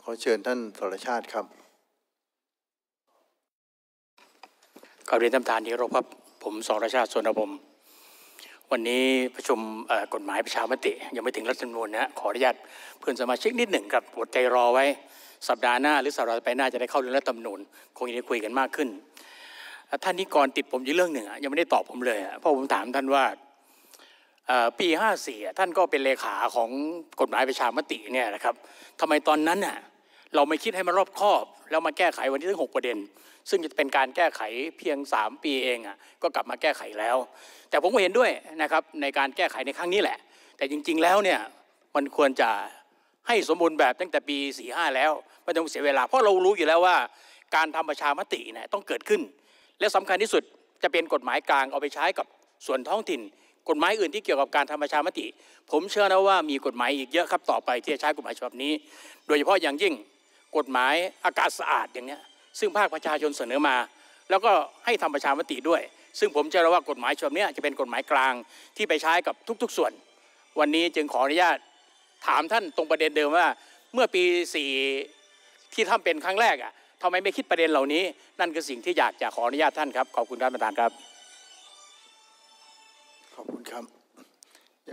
ขอเชิญท่านสรชาติครับกราบเรียนท่านประธานที่เคารพครับผมสรชาติ สวนพรหมวันนี้ประชุมกฎหมายประชามติยังไม่ถึงรัฐธรรมนูญนะขออนุญาตเพื่อนสมาชิกนิดหนึ่งครับอดใจรอไว้สัปดาห์หน้าหรือสัปดาห์ไปหน้าจะได้เข้าเรื่องรัฐธรรมนูญคงจะได้คุยกันมากขึ้นท่านนิกรติดผมอยู่เรื่องหนึ่งยังไม่ได้ตอบผมเลยเพราะผมถามท่านว่าปี54ท่านก็เป็นเลขาของกฎหมายประชามติเนี่ยนะครับทำไมตอนนั้นน่ะเราไม่คิดให้มันรอบคอบแล้วมาแก้ไขวันนี้ถึง6 ประเด็นซึ่งจะเป็นการแก้ไขเพียง3 ปีเองก็กลับมาแก้ไขแล้วแต่ผมก็เห็นด้วยนะครับในการแก้ไขในครั้งนี้แหละแต่จริงๆแล้วเนี่ยมันควรจะให้สมบูรณ์แบบตั้งแต่ปี45แล้วไม่ต้องเสียเวลาเพราะเรารู้อยู่แล้วว่าการทำประชามติเนี่ยต้องเกิดขึ้นและสำคัญที่สุดจะเป็นกฎหมายกลางเอาไปใช้กับส่วนท้องถิ่นกฎหมายอื่นที่เกี่ยวกับการทำประชามติผมเชื่อนะว่ามีกฎหมายอีกเยอะครับต่อไปที่จะใช้กฎหมายฉบับนี้โดยเฉพาะอย่างยิ่งกฎหมายอากาศสะอาดอย่างนี้ซึ่งภาคประชาชนเสนอมาแล้วก็ให้ทำประชามติด้วยซึ่งผมเชื่อว่ากฎหมายฉบับนี้จะเป็นกฎหมายกลางที่ไปใช้กับทุกๆส่วนวันนี้จึงขออนุญาตถามท่านตรงประเด็นเดิมว่าเมื่อปี4ที่ทำเป็นครั้งแรกทำไมไม่คิดประเด็นเหล่านี้นั่นคือสิ่งที่อยากจะขออนุญาตท่านครับขอบคุณท่านประธานครับ